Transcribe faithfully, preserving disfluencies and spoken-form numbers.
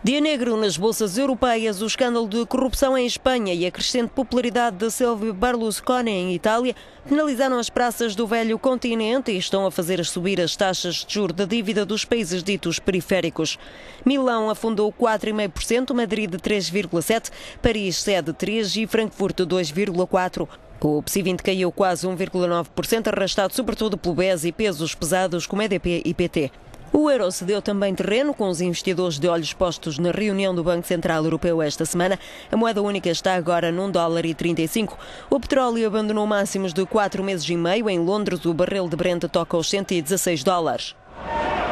Dia negro nas bolsas europeias, o escândalo de corrupção em Espanha e a crescente popularidade de Silvio Berlusconi em Itália penalizaram as praças do velho continente e estão a fazer subir as taxas de juros da dívida dos países ditos periféricos. Milão afundou quatro vírgula cinco por cento, Madrid três vírgula sete por cento, Paris cede três por cento e Frankfurt dois vírgula quatro por cento. O P S I vinte caiu quase um vírgula nove por cento, arrastado sobretudo pelo B E S e pesos pesados como E D P e P T. O euro cedeu também terreno, com os investidores de olhos postos na reunião do Banco Central Europeu esta semana. A moeda única está agora num dólar e trinta e cinco. O petróleo abandonou máximos de quatro meses e meio. Em Londres, o barril de Brent toca os cento e dezasseis dólares.